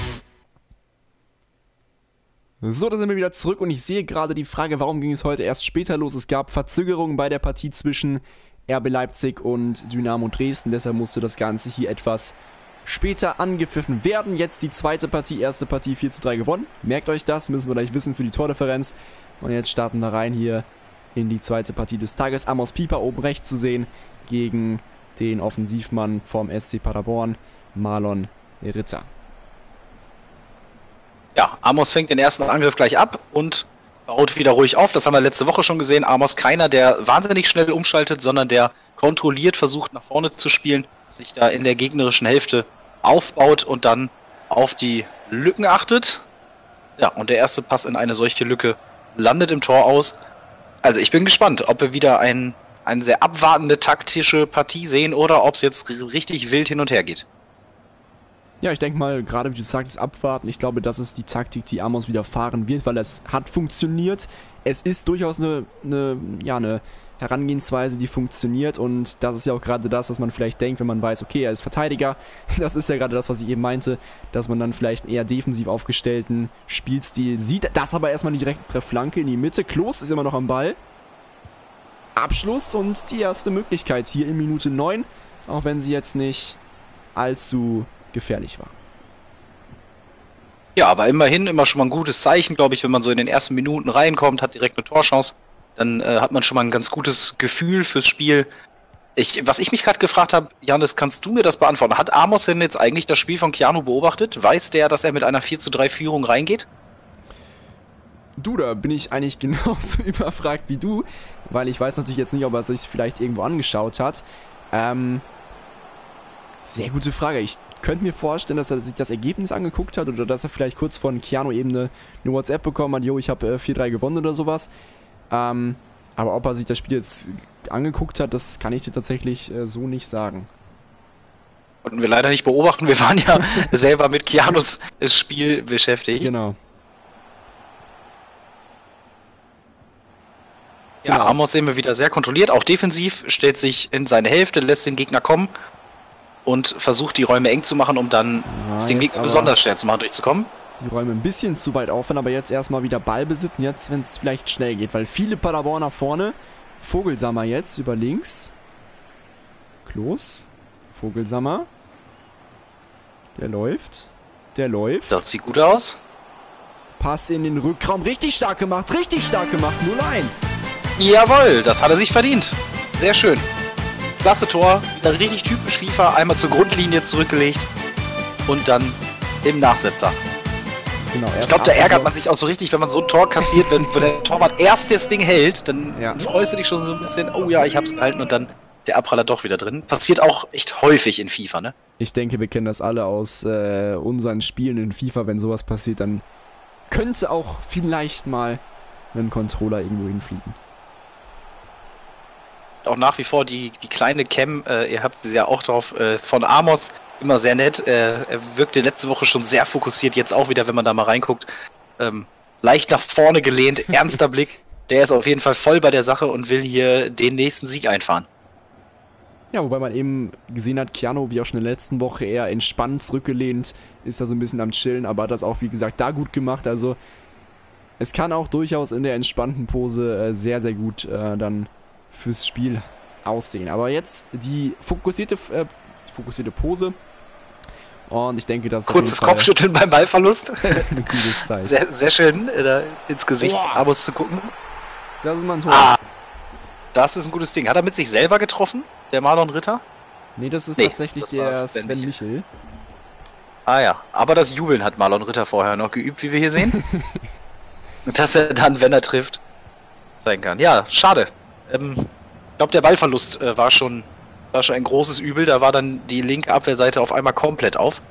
So, da sind wir wieder zurück und ich sehe gerade die Frage, warum ging es heute erst später los? Es gab Verzögerungen bei der Partie zwischen R B Leipzig und Dynamo Dresden, deshalb musste das Ganze hier etwas später angepfiffen werden. Jetzt die zweite Partie, erste Partie vier zu drei gewonnen. Merkt euch das, müssen wir gleich wissen für die Tordifferenz. Und jetzt starten wir rein hier in die zweite Partie des Tages. Amos Pieper oben rechts zu sehen gegen den Offensivmann vom S C Paderborn, Marlon Ritter. Ja, Amos fängt den ersten Angriff gleich ab und baut wieder ruhig auf. Das haben wir letzte Woche schon gesehen. Amos keiner, der wahnsinnig schnell umschaltet, sondern der kontrolliert versucht, nach vorne zu spielen, sich da in der gegnerischen Hälfte aufbaut und dann auf die Lücken achtet. Ja, und der erste Pass in eine solche Lücke landet im Tor aus. Also ich bin gespannt, ob wir wieder ein, eine sehr abwartende taktische Partie sehen oder ob es jetzt richtig wild hin und her geht. Ja, ich denke mal, gerade wie du sagst, abwarten. Ich glaube, das ist die Taktik, die Amos wieder fahren wird, weil es hat funktioniert. Es ist durchaus eine, eine, ja, eine Herangehensweise, die funktioniert, und das ist ja auch gerade das, was man vielleicht denkt, wenn man weiß, okay, er ist Verteidiger. Das ist ja gerade das, was ich eben meinte, dass man dann vielleicht einen eher defensiv aufgestellten Spielstil sieht. Das aber erstmal die direkte Flanke in die Mitte. Klos ist immer noch am Ball. Abschluss und die erste Möglichkeit hier in Minute neun, auch wenn sie jetzt nicht allzu gefährlich war. Ja, aber immerhin immer schon mal ein gutes Zeichen, glaube ich, wenn man so in den ersten Minuten reinkommt, hat direkt eine Torchance, dann äh, hat man schon mal ein ganz gutes Gefühl fürs Spiel. Ich, was ich mich gerade gefragt habe, Janis, kannst du mir das beantworten? Hat Amos denn jetzt eigentlich das Spiel von Keanu beobachtet? Weiß der, dass er mit einer vier zu drei Führung reingeht? Du, da bin ich eigentlich genauso überfragt wie du, weil ich weiß natürlich jetzt nicht, ob er sich vielleicht irgendwo angeschaut hat. Ähm, sehr gute Frage. Ich könnte mir vorstellen, dass er sich das Ergebnis angeguckt hat oder dass er vielleicht kurz von Keanu eben eine, eine WhatsApp bekommen hat, jo, ich habe äh, vier drei gewonnen oder sowas. Ähm, aber ob er sich das Spiel jetzt angeguckt hat, das kann ich dir tatsächlich äh, so nicht sagen. Konnten wir leider nicht beobachten, wir waren ja selber mit Keanus Spiel beschäftigt. Genau. Ja, Genau. Amos sehen wir wieder sehr kontrolliert, auch defensiv, stellt sich in seine Hälfte, lässt den Gegner kommen und versucht die Räume eng zu machen, um dann Ja, es den jetzt Gegner aber- besonders schwer zu machen, durchzukommen. Die Räume ein bisschen zu weit auf, aber jetzt erstmal wieder Ballbesitz. Und jetzt, wenn es vielleicht schnell geht, weil viele Paderborner vorne. Vogelsammer jetzt über links. Klos. Vogelsammer. Der läuft. Der läuft. Das sieht gut aus. Pass in den Rückraum. Richtig stark gemacht. Richtig stark gemacht. null eins. Jawohl, das hat er sich verdient. Sehr schön. Klasse Tor, wieder richtig typisch FIFA, einmal zur Grundlinie zurückgelegt und dann im Nachsetzer. Genau, Ich glaube, da ärgert man sich auch so richtig, wenn man so ein Tor kassiert, wenn, wenn der Torwart erst das Ding hält, dann Ja. freust du dich schon so ein bisschen, oh ja, ich hab's gehalten und dann der Abpraller doch wieder drin. Passiert auch echt häufig in FIFA, ne? Ich denke, wir kennen das alle aus äh, unseren Spielen in FIFA. Wenn sowas passiert, dann könnte auch vielleicht mal ein Controller irgendwo hinfliegen. Auch nach wie vor die, die kleine Cam, äh, ihr habt sie ja auch drauf, äh, von Amos, immer sehr nett. Äh, er wirkte letzte Woche schon sehr fokussiert, jetzt auch wieder, wenn man da mal reinguckt. Ähm, leicht nach vorne gelehnt, ernster Blick. Der ist auf jeden Fall voll bei der Sache und will hier den nächsten Sieg einfahren. Ja, wobei man eben gesehen hat, Keanu, wie auch schon in der letzten Woche, eher entspannt zurückgelehnt, ist da so ein bisschen am Chillen, aber hat das auch, wie gesagt, da gut gemacht. Also es kann auch durchaus in der entspannten Pose äh, sehr, sehr gut äh, dann fürs Spiel aussehen. Aber jetzt die fokussierte, äh, die fokussierte Pose. Und ich denke, das ist auf Kurzes jeden Fall Kopfschütteln beim Ballverlust. ein gutes Zeichen. Sehr, sehr schön, äh, da ins Gesicht Boah. Amos zu gucken. Das ist mal ein Tor. Ah, das ist ein gutes Ding. Hat er mit sich selber getroffen, der Marlon Ritter? Nee, das ist Nee, tatsächlich das war der Sven Sven Michel. Ah ja, aber das Jubeln hat Marlon Ritter vorher noch geübt, wie wir hier sehen. Dass er dann, wenn er trifft, zeigen kann. Ja, schade. Ähm, ich glaube, der Ballverlust äh, war schon war schon ein großes Übel. Da war dann die linke Abwehrseite auf einmal komplett auf.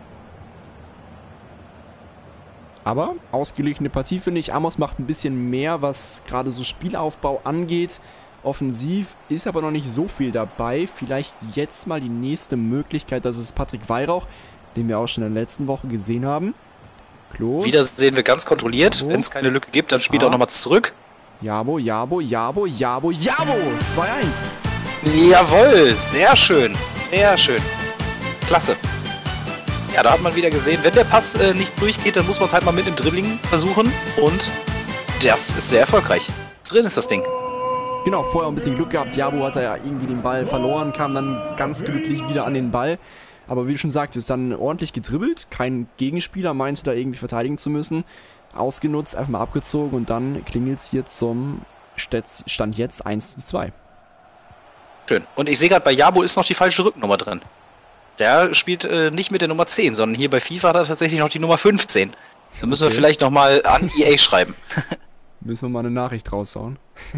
Aber ausgeglichene Partie, finde ich. Amos macht ein bisschen mehr, was gerade so Spielaufbau angeht. Offensiv ist aber noch nicht so viel dabei. Vielleicht jetzt mal die nächste Möglichkeit. Das ist Patrick Weihrauch, den wir auch schon in der letzten Woche gesehen haben. Klos. Wieder sehen wir ganz kontrolliert. Jabo. Wenn es keine Lücke gibt, dann spielt er Ah. auch nochmal zurück. Jabo, Jabo, Jabo, Jabo, Jabo. zwei eins. Jawohl, sehr schön. Sehr schön. Klasse. Ja, da hat man wieder gesehen, wenn der Pass äh, nicht durchgeht, dann muss man es halt mal mit dem Dribbling versuchen. Und das ist sehr erfolgreich. Drin ist das Ding. Genau, vorher ein bisschen Glück gehabt. Jabo hat ja irgendwie den Ball verloren, kam dann ganz glücklich wieder an den Ball. Aber wie du schon sagtest, dann ordentlich gedribbelt. Kein Gegenspieler meinte da irgendwie verteidigen zu müssen. Ausgenutzt, einfach mal abgezogen und dann klingelt es hier zum Stätz- Stand jetzt eins zu zwei. Schön. Und ich sehe gerade, bei Jabo ist noch die falsche Rücknummer drin. Der spielt äh, nicht mit der Nummer zehn, sondern hier bei FIFA hat er tatsächlich noch die Nummer fünfzehn. Da müssen wir Okay. vielleicht nochmal an E A schreiben. Müssen wir mal eine Nachricht raushauen.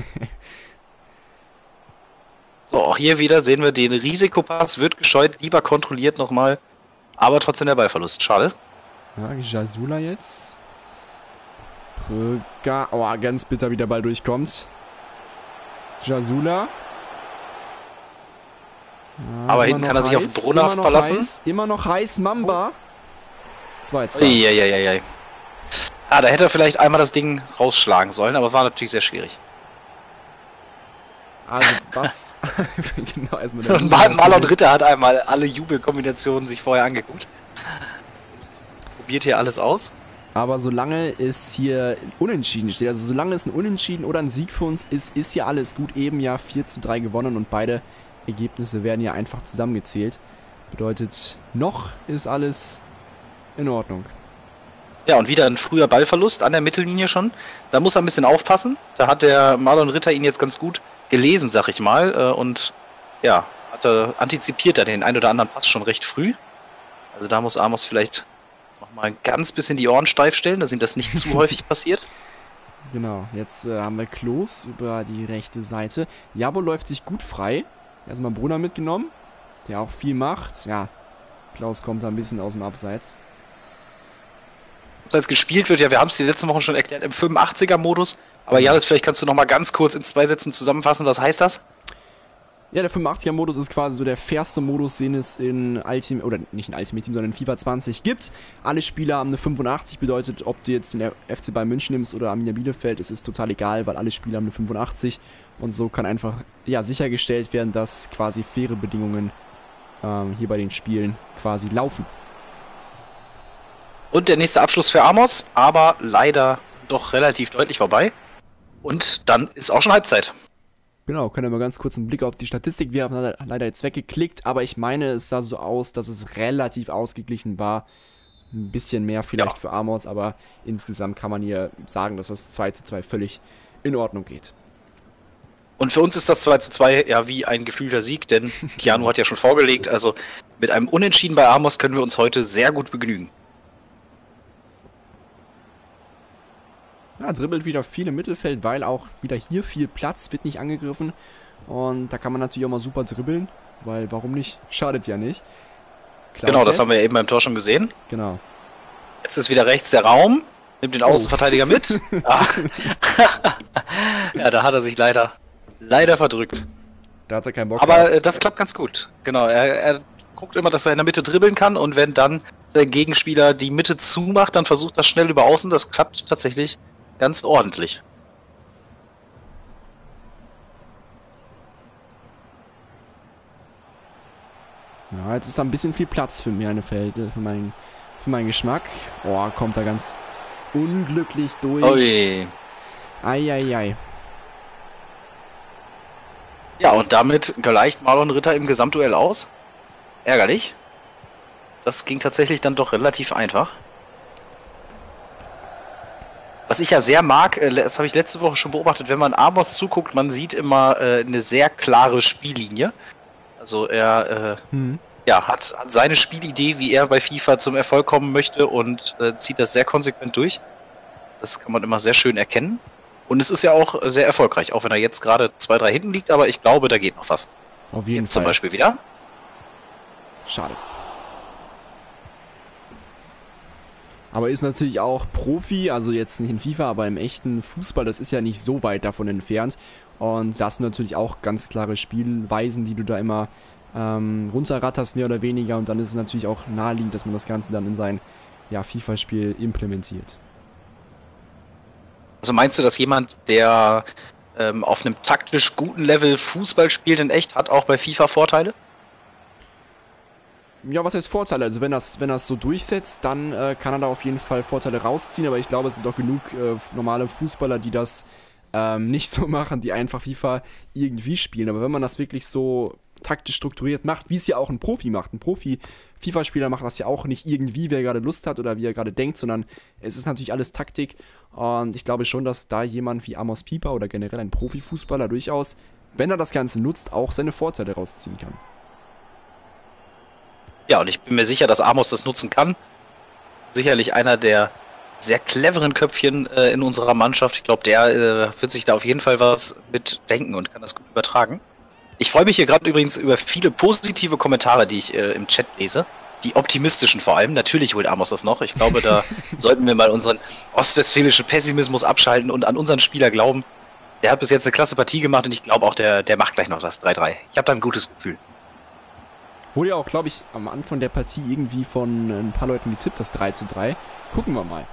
So, auch hier wieder sehen wir den Risikopass, wird gescheut, lieber kontrolliert nochmal. Aber trotzdem der Ballverlust. Schade. Ja, Jasula jetzt. Pröger. Oh, ganz bitter, wie der Ball durchkommt. Jasula. Ja, Aber immer hinten noch kann er sich auf heiß, Brunner immer noch verlassen. Heiß, immer noch heiß, Mamba. zwei zwei. Eieieiei. Ah, da hätte er vielleicht einmal das Ding rausschlagen sollen, aber war natürlich sehr schwierig. Also was? Genau, erstmal der Und Mar Marlon Ritter hat einmal alle Jubelkombinationen sich vorher angeguckt. Probiert hier alles aus. Aber solange es hier unentschieden steht, also solange es ein Unentschieden oder ein Sieg für uns ist, ist hier alles gut. Eben ja vier zu drei gewonnen und beide Ergebnisse werden ja einfach zusammengezählt. Bedeutet, noch ist alles in Ordnung. Ja, und wieder ein früher Ballverlust an der Mittellinie schon. Da muss er ein bisschen aufpassen. Da hat der Marlon Ritter ihn jetzt ganz gut gelesen, sag ich mal. äh, Und ja, hat er, antizipiert er den ein oder anderen Pass schon recht früh. Also da muss Amos vielleicht nochmal ein ganz bisschen die Ohren steif stellen, dass ihm das nicht zu häufig passiert. Genau, jetzt äh, haben wir Klos über die rechte Seite. Jabo läuft sich gut frei. Erstmal Brunner mitgenommen, der auch viel macht. Ja, Klaus kommt da ein bisschen aus dem Abseits. Ob das jetzt gespielt wird, ja, wir haben es die letzten Wochen schon erklärt, im fünfundachtziger-Modus. Aber Janis, vielleicht kannst du noch mal ganz kurz in zwei Sätzen zusammenfassen, was heißt das? Ja, der fünfundachtziger-Modus ist quasi so der fairste Modus, den es in Ultimate, oder nicht in Ultimate Team, sondern in FIFA zwanzig gibt. Alle Spieler haben eine fünfundachtzig, bedeutet, ob du jetzt den F C Bayern München nimmst oder Arminia Bielefeld, es ist total egal, weil alle Spieler haben eine fünfundachtzig. Und so kann einfach, ja, sichergestellt werden, dass quasi faire Bedingungen ähm, hier bei den Spielen quasi laufen. Und der nächste Abschluss für Amos, aber leider doch relativ deutlich vorbei. Und dann ist auch schon Halbzeit. Genau, können wir mal ganz kurz einen Blick auf die Statistik. Wir haben leider jetzt weggeklickt, aber ich meine, es sah so aus, dass es relativ ausgeglichen war. Ein bisschen mehr vielleicht ja. für Amos, aber insgesamt kann man hier sagen, dass das zwei zu zwei völlig in Ordnung geht. Und für uns ist das zwei zu zwei ja wie ein gefühlter Sieg, denn Keanu hat ja schon vorgelegt, also mit einem Unentschieden bei Amos können wir uns heute sehr gut begnügen. Ja, dribbelt wieder viel im Mittelfeld, weil auch wieder hier viel Platz, wird nicht angegriffen. Und da kann man natürlich auch mal super dribbeln, weil warum nicht? Schadet ja nicht. Klaus genau, das jetzt. haben wir ja eben beim Tor schon gesehen. Genau. Jetzt ist wieder rechts der Raum, nimmt den Außenverteidiger oh. mit. Ah. Ja, da hat er sich leider, leider verdrückt. Da hat er keinen Bock Aber gehabt. äh, das klappt ganz gut. Genau, er, er guckt immer, dass er in der Mitte dribbeln kann und wenn dann sein Gegenspieler die Mitte zumacht, dann versucht das schnell über außen. Das klappt tatsächlich ganz ordentlich. Ja, jetzt ist da ein bisschen viel Platz für meine Verhältnisse, für meinen, für meinen Geschmack. Oh, kommt da ganz unglücklich durch. Ui. Eieiei. Ja, und damit gleicht Marlon Ritter im Gesamtduell aus. Ärgerlich. Das ging tatsächlich dann doch relativ einfach. Was ich ja sehr mag, das habe ich letzte Woche schon beobachtet, wenn man Amos zuguckt, man sieht immer äh, eine sehr klare Spiellinie. Also er äh, hm. ja, hat, hat seine Spielidee, wie er bei FIFA zum Erfolg kommen möchte und äh, zieht das sehr konsequent durch. Das kann man immer sehr schön erkennen. Und es ist ja auch sehr erfolgreich, auch wenn er jetzt gerade zwei, drei hinten liegt, aber ich glaube, da geht noch was. Auf jeden jetzt Fall. Zum Beispiel wieder. Schade. Aber ist natürlich auch Profi, also jetzt nicht in FIFA, aber im echten Fußball, das ist ja nicht so weit davon entfernt. Und da hast du natürlich auch ganz klare Spielweisen, die du da immer ähm, runterratterst, mehr oder weniger. Und dann ist es natürlich auch naheliegend, dass man das Ganze dann in sein ja, FIFA-Spiel implementiert. Also meinst du, dass jemand, der ähm, auf einem taktisch guten Level Fußball spielt in echt, hat auch bei FIFA Vorteile? Ja, was heißt Vorteile? Also wenn das, wenn das so durchsetzt, dann äh, kann er da auf jeden Fall Vorteile rausziehen, aber ich glaube, es gibt auch genug äh, normale Fußballer, die das ähm, nicht so machen, die einfach FIFA irgendwie spielen. Aber wenn man das wirklich so taktisch strukturiert macht, wie es ja auch ein Profi macht, ein Profi-FIFA-Spieler macht das ja auch nicht irgendwie, wer gerade Lust hat oder wie er gerade denkt, sondern es ist natürlich alles Taktik und ich glaube schon, dass da jemand wie Amos Pieper oder generell ein Profifußballer durchaus, wenn er das Ganze nutzt, auch seine Vorteile rausziehen kann. Ja, und ich bin mir sicher, dass Amos das nutzen kann. Sicherlich einer der sehr cleveren Köpfchen äh, in unserer Mannschaft. Ich glaube, der äh, wird sich da auf jeden Fall was mit denken und kann das gut übertragen. Ich freue mich hier gerade übrigens über viele positive Kommentare, die ich äh, im Chat lese. Die optimistischen vor allem. Natürlich holt Amos das noch. Ich glaube, da sollten wir mal unseren ostwestfälischen Pessimismus abschalten und an unseren Spieler glauben. Der hat bis jetzt eine klasse Partie gemacht und ich glaube auch, der, der macht gleich noch das drei drei. Ich habe da ein gutes Gefühl. Wurde ja auch, glaube ich, am Anfang der Partie irgendwie von ein paar Leuten getippt, das drei zu drei. Gucken wir mal.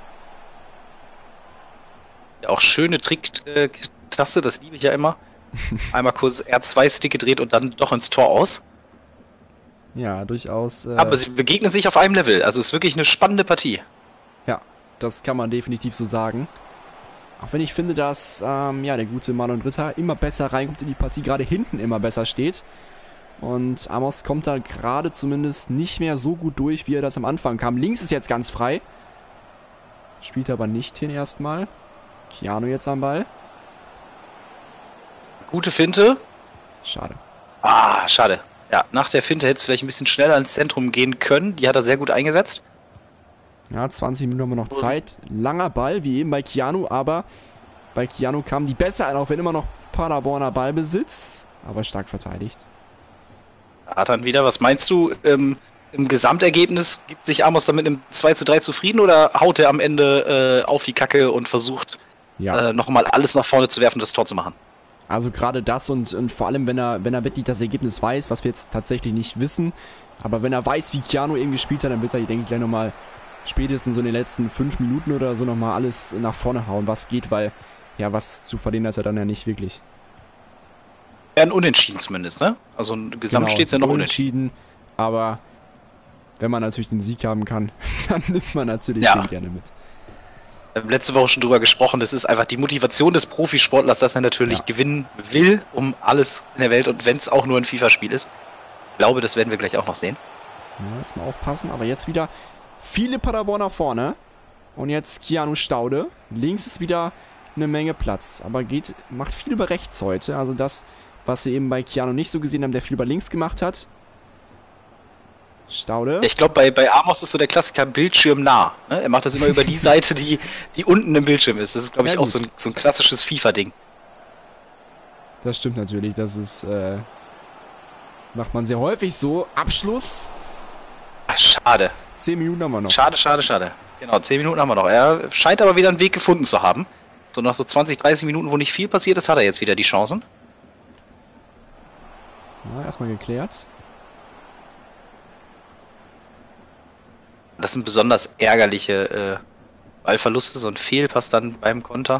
Ja, auch schöne Trick-Taste, das liebe ich ja immer. Einmal kurz R zwei Stick gedreht und dann doch ins Tor aus. Ja, durchaus. Äh, Aber sie begegnen sich auf einem Level. Also es ist wirklich eine spannende Partie. Ja, das kann man definitiv so sagen. Auch wenn ich finde, dass ähm, ja, der gute Marlon Ritter immer besser reinkommt in die Partie, gerade hinten immer besser steht. Und Amos kommt da gerade zumindest nicht mehr so gut durch, wie er das am Anfang kam. Links ist jetzt ganz frei. Spielt aber nicht hin erstmal. Keanu jetzt am Ball. Gute Finte. Schade. Ah, schade. Ja, nach der Finte hätte es vielleicht ein bisschen schneller ins Zentrum gehen können. Die hat er sehr gut eingesetzt. Ja, zwanzig Minuten haben wir noch Zeit. Langer Ball, wie eben bei Keanu, aber bei Keanu kamen die besser ein, auch wenn immer noch Paderborner Ballbesitz. Aber stark verteidigt. Hat dann wieder, was meinst du, ähm, im Gesamtergebnis gibt sich Amos damit im zwei zu drei zufrieden oder haut er am Ende äh, auf die Kacke und versucht ja. äh, nochmal alles nach vorne zu werfen und das Tor zu machen? Also gerade das und, und vor allem, wenn er, wenn er wirklich das Ergebnis weiß, was wir jetzt tatsächlich nicht wissen, aber wenn er weiß, wie Keanu eben gespielt hat, dann wird er, denke ich, gleich nochmal spätestens so in den letzten fünf Minuten oder so nochmal alles nach vorne hauen, was geht, weil, ja, was zu verlieren hat er dann ja nicht wirklich. Ja, ein Unentschieden zumindest, ne? Also ein Gesamt Genau, steht es ja noch unentschieden. unentschieden, aber wenn man natürlich den Sieg haben kann, dann nimmt man natürlich Ja. den gerne mit. Wir haben letzte Woche schon drüber gesprochen, das ist einfach die Motivation des Profisportlers, dass er natürlich Ja. gewinnen will, um alles in der Welt, und wenn es auch nur ein FIFA-Spiel ist. Ich glaube, das werden wir gleich auch noch sehen. Ja, jetzt mal aufpassen, aber jetzt wieder viele Paderborner vorne. Und jetzt Keanu Staude. Links ist wieder eine Menge Platz, aber geht, macht viel über rechts heute. Also das, was wir eben bei Keanu nicht so gesehen haben, der viel über links gemacht hat. Staude. Ich glaube, bei, bei Amos ist so der Klassiker Bildschirm nah. Ne? Er macht das immer über die Seite, die, die unten im Bildschirm ist. Das ist, glaube ich, Ja, auch gut. so ein, so ein klassisches FIFA-Ding. Das stimmt natürlich, das ist, äh, macht man sehr häufig so. Abschluss. Ach, schade. Zehn Minuten haben wir noch. Schade, schade, schade. Genau, zehn Minuten haben wir noch. Er scheint aber wieder einen Weg gefunden zu haben. So nach so zwanzig, dreißig Minuten, wo nicht viel passiert ist, hat er jetzt wieder die Chancen. Ja, erstmal geklärt. Das sind besonders ärgerliche äh, Ballverluste, so ein Fehlpass dann beim Konter.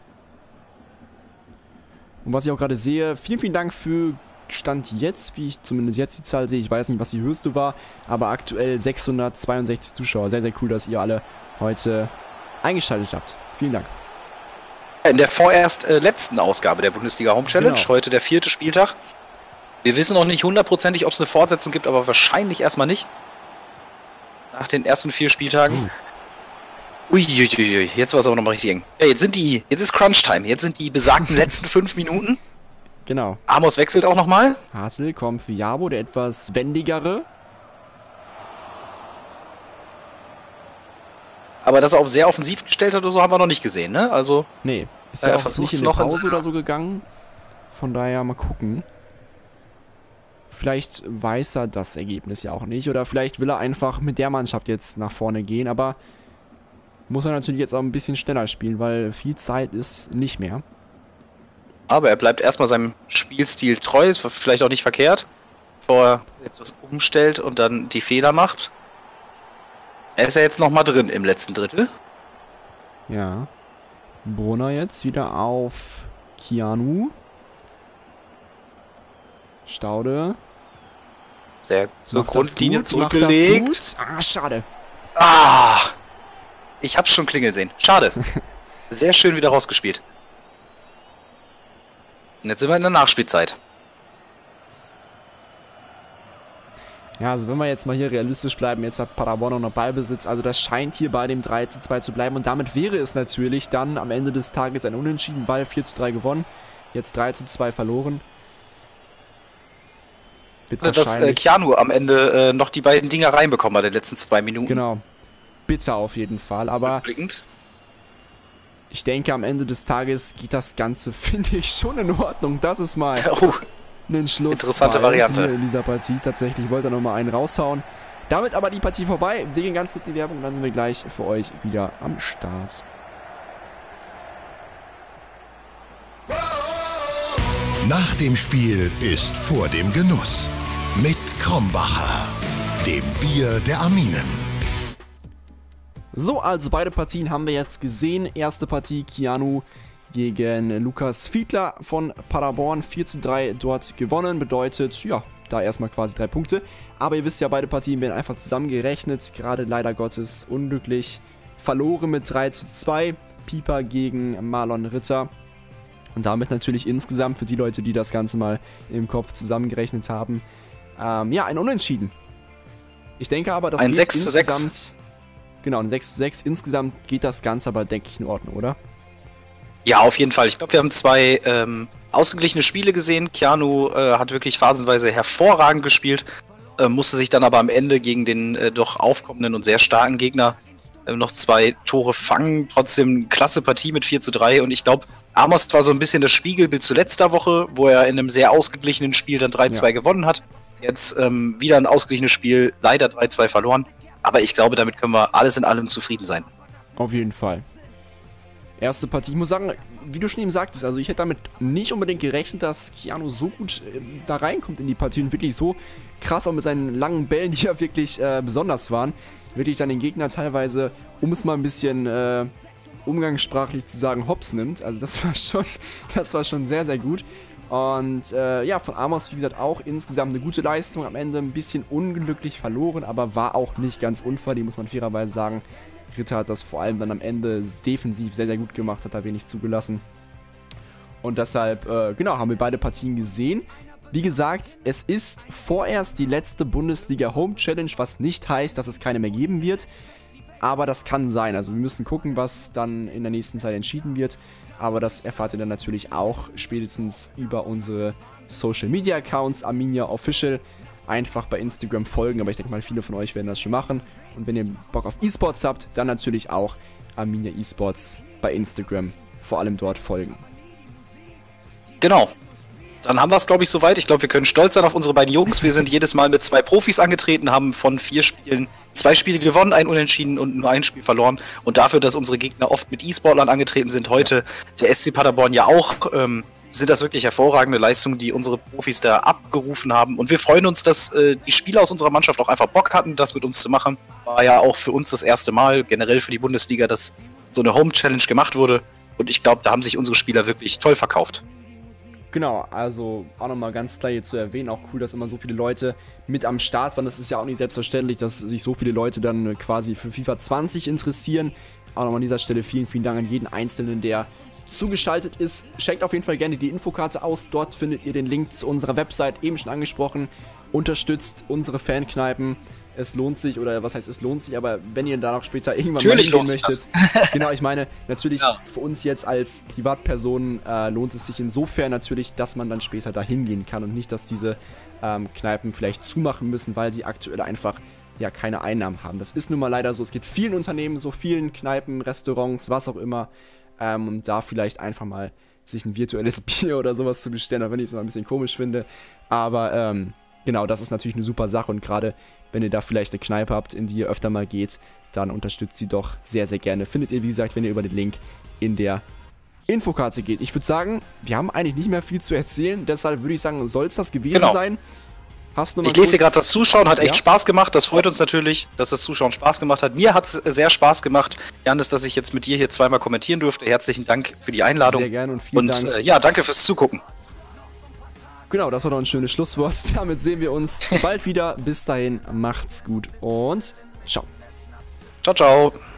Und was ich auch gerade sehe, vielen, vielen Dank für Stand jetzt, wie ich zumindest jetzt die Zahl sehe. Ich weiß nicht, was die höchste war, aber aktuell sechshundertzweiundsechzig Zuschauer. Sehr, sehr cool, dass ihr alle heute eingeschaltet habt. Vielen Dank. In der vorerst äh, letzten Ausgabe der Bundesliga Home Challenge, Genau. heute der vierte Spieltag. Wir wissen noch nicht hundertprozentig, ob es eine Fortsetzung gibt, aber wahrscheinlich erstmal nicht. Nach den ersten vier Spieltagen. Uiuiui, jetzt war es aber nochmal richtig eng. Ja, jetzt sind die, jetzt ist Crunch Time, jetzt sind die besagten letzten fünf Minuten. Genau. Amos wechselt auch nochmal. Hartl kommt für Jabo, der etwas wendigere. Aber dass er auf sehr offensiv gestellt hat oder so, haben wir noch nicht gesehen, ne? Also, Nee, ist Ja, ja er auch versucht's nicht in die noch in Pause seiner- oder so gegangen. Von daher mal gucken. Vielleicht weiß er das Ergebnis ja auch nicht. Oder vielleicht will er einfach mit der Mannschaft jetzt nach vorne gehen. Aber muss er natürlich jetzt auch ein bisschen schneller spielen, weil viel Zeit ist nicht mehr. aber er bleibt erstmal seinem Spielstil treu, ist vielleicht auch nicht verkehrt, bevor er jetzt was umstellt und dann die Fehler macht. Er ist ja jetzt nochmal drin im letzten Drittel. Ja. Brunner jetzt wieder auf Keanu. Staude. Sehr zur Macht das Grundlinie gut, macht das zurückgelegt. gut. Ah, schade. Ah! Ich hab's schon klingeln sehen. Schade. Sehr schön wieder rausgespielt. Und jetzt sind wir in der Nachspielzeit. Ja, also wenn wir jetzt mal hier realistisch bleiben, jetzt hat Paderborn noch Ballbesitz, also das scheint hier bei dem drei zu zwei zu bleiben und damit wäre es natürlich dann am Ende des Tages ein Unentschieden, weil vier zu drei gewonnen, jetzt drei zu zwei verloren. Wird Dass äh, wahrscheinlich, Keanu am Ende äh, noch die beiden Dinger reinbekommen hat in den letzten zwei Minuten. genau, bitter auf jeden Fall, aber Rückblickend. ich denke am Ende des Tages geht das Ganze, finde ich, schon in Ordnung, das ist mal Oh, einen Schluss. Interessante bei Variante. hier in dieser Partie. Tatsächlich wollte er nochmal einen raushauen. Damit aber die Partie vorbei. Wir gehen ganz gut in die Werbung und dann sind wir gleich für euch wieder am Start. Nach dem Spiel ist vor dem Genuss. Mit Krombacher, dem Bier der Arminen. So, also beide Partien haben wir jetzt gesehen. Erste Partie Keanu gegen Lukas Fiedler von Paderborn. vier zu drei dort gewonnen. Bedeutet, ja, da erstmal quasi drei Punkte. Aber ihr wisst ja, beide Partien werden einfach zusammengerechnet. Gerade leider Gottes unglücklich verloren mit drei zu zwei. Pieper gegen Marlon Ritter. Und damit natürlich insgesamt für die Leute, die das Ganze mal im Kopf zusammengerechnet haben, ähm, ja, ein Unentschieden. Ich denke aber, das Ein geht sechs zu sechs. insgesamt... Genau, ein sechs zu sechs. Insgesamt geht das Ganze aber, denke ich, in Ordnung, oder? Ja, auf jeden Fall. Ich glaube, wir haben zwei ähm, ausgeglichene Spiele gesehen. Keanu äh, hat wirklich phasenweise hervorragend gespielt, äh, musste sich dann aber am Ende gegen den äh, doch aufkommenden und sehr starken Gegner äh, noch zwei Tore fangen. Trotzdem klasse Partie mit vier zu drei und ich glaube, Amos war so ein bisschen das Spiegelbild zu letzter Woche, wo er in einem sehr ausgeglichenen Spiel dann drei zwei Ja. gewonnen hat. Jetzt ähm, wieder ein ausgeglichenes Spiel, leider drei zwei verloren. Aber ich glaube, damit können wir alles in allem zufrieden sein. Auf jeden Fall. erste Partie. Ich muss sagen, wie du schon eben sagtest, also ich hätte damit nicht unbedingt gerechnet, dass Keanu so gut äh, da reinkommt in die Partie und wirklich so krass auch mit seinen langen Bällen, die ja wirklich äh, besonders waren, wirklich dann den Gegner teilweise, um es mal ein bisschen äh, umgangssprachlich zu sagen, hops nimmt. Also das war schon, das war schon sehr, sehr gut. Und äh, ja, von Amos, wie gesagt, auch insgesamt eine gute Leistung. Am Ende ein bisschen unglücklich verloren, aber war auch nicht ganz unverdient, muss man fairerweise sagen. Ritter hat das vor allem dann am Ende defensiv sehr, sehr gut gemacht, hat da wenig zugelassen. Und deshalb, äh, genau, haben wir beide Partien gesehen. Wie gesagt, es ist vorerst die letzte Bundesliga Home Challenge, was nicht heißt, dass es keine mehr geben wird. Aber das kann sein. Also wir müssen gucken, was dann in der nächsten Zeit entschieden wird. Aber das erfahrt ihr dann natürlich auch spätestens über unsere Social Media Accounts, Arminia Official. Einfach bei Instagram folgen, aber ich denke mal, viele von euch werden das schon machen. Und wenn ihr Bock auf E-Sports habt, dann natürlich auch Arminia eSports bei Instagram, vor allem dort folgen. Genau. Dann haben wir es, glaube ich, soweit. Ich glaube, wir können stolz sein auf unsere beiden Jungs. Wir sind jedes Mal mit zwei Profis angetreten, haben von vier Spielen zwei Spiele gewonnen, ein Unentschieden und nur ein Spiel verloren. Und dafür, dass unsere Gegner oft mit E-Sportlern angetreten sind, heute der S C Paderborn ja auch, ähm, sind das wirklich hervorragende Leistungen, die unsere Profis da abgerufen haben. Und wir freuen uns, dass äh, die Spieler aus unserer Mannschaft auch einfach Bock hatten, das mit uns zu machen. War ja auch für uns das erste Mal, generell für die Bundesliga, dass so eine Home-Challenge gemacht wurde. Und ich glaube, da haben sich unsere Spieler wirklich toll verkauft. Genau, also auch nochmal ganz klar hier zu erwähnen, auch cool, dass immer so viele Leute mit am Start waren. Das ist ja auch nicht selbstverständlich, dass sich so viele Leute dann quasi für FIFA zwanzig interessieren. Auch nochmal an dieser Stelle vielen, vielen Dank an jeden Einzelnen, der zugeschaltet ist. Checkt auf jeden Fall gerne die Infokarte aus. Dort findet ihr den Link zu unserer Website, eben schon angesprochen. Unterstützt unsere Fankneipen. Es lohnt sich, oder was heißt es lohnt sich, aber wenn ihr da noch später irgendwann natürlich mal hingehen möchtet. Genau, ich meine, natürlich ja. für uns jetzt als Privatpersonen äh, lohnt es sich insofern natürlich, dass man dann später da hingehen kann und nicht, dass diese ähm, Kneipen vielleicht zumachen müssen, weil sie aktuell einfach ja keine Einnahmen haben. Das ist nun mal leider so. Es geht vielen Unternehmen so, vielen Kneipen, Restaurants, was auch immer. Ähm, und da vielleicht einfach mal sich ein virtuelles Bier oder sowas zu bestellen, auch wenn ich es immer ein bisschen komisch finde. Aber ähm, genau, das ist natürlich eine super Sache und gerade wenn ihr da vielleicht eine Kneipe habt, in die ihr öfter mal geht, dann unterstützt sie doch sehr, sehr gerne. Findet ihr, wie gesagt, wenn ihr über den Link in der Infokarte geht. Ich würde sagen, wir haben eigentlich nicht mehr viel zu erzählen, deshalb würde ich sagen, soll es das gewesen genau. sein. Hast du mal ich lese hier gerade das Zuschauen, hat echt ja? Spaß gemacht. Das freut uns natürlich, dass das Zuschauen Spaß gemacht hat. Mir hat es sehr Spaß gemacht, Janis, dass ich jetzt mit dir hier zweimal kommentieren durfte. Herzlichen Dank für die Einladung. Sehr gerne und vielen und, Dank. Äh, ja, danke fürs Zugucken. Genau, das war doch ein schönes Schlusswort. Damit sehen wir uns bald wieder. Bis dahin, macht's gut und ciao. Ciao, ciao.